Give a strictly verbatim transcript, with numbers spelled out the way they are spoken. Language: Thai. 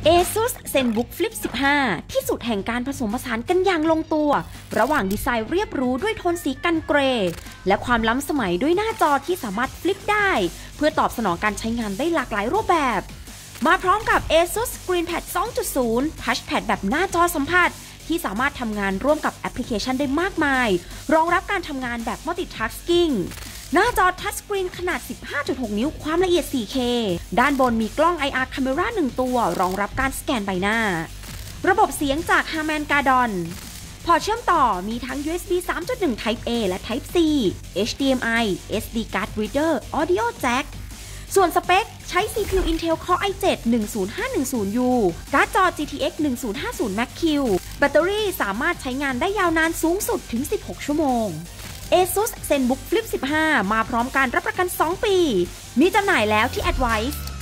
ASUS ZenBook Flip สิบห้า ที่สุดแห่งการผสมผสานกันอย่างลงตัวระหว่างดีไซน์เรียบหรูด้วยโทนสีกันเกรย์และความล้ำสมัยด้วยหน้าจอที่สามารถฟลิปได้เพื่อตอบสนองการใช้งานได้หลากหลายรูปแบบมาพร้อมกับ ASUS ScreenPad สองจุดศูนย์ Touchpad แบบหน้าจอสัมผัสที่สามารถทำงานร่วมกับแอปพลิเคชันได้มากมายรองรับการทำงานแบบ Multitasking หน้าจอทัชสกรีนขนาด สิบห้าจุดหก นิ้วความละเอียด โฟร์เค ด้านบนมีกล้อง ไอ อาร์ Camera หนึ่งตัวรองรับการสแกนใบหน้าระบบเสียงจาก Harman Kardon พอร์ตเชื่อมต่อมีทั้ง ยู เอส บี สามจุดหนึ่ง Type A และ Type C เอช ดี เอ็ม ไอ เอส ดี Card Reader Audio Jack ส่วนสเปคใช้ ซี พี ยู Intel Core ไอ เซเว่น หนึ่งศูนย์ห้าหนึ่งศูนย์ ยู การ์ดจอ จี ที เอ็กซ์ หนึ่งศูนย์ห้าศูนย์ Max-Q แบตเตอรี่สามารถใช้งานได้ยาวนานสูงสุดถึงสิบหกชั่วโมง ASUS ZenBook Flip สิบห้า มาพร้อมการรับประกันสองปีมีจำหน่ายแล้วที่ Advice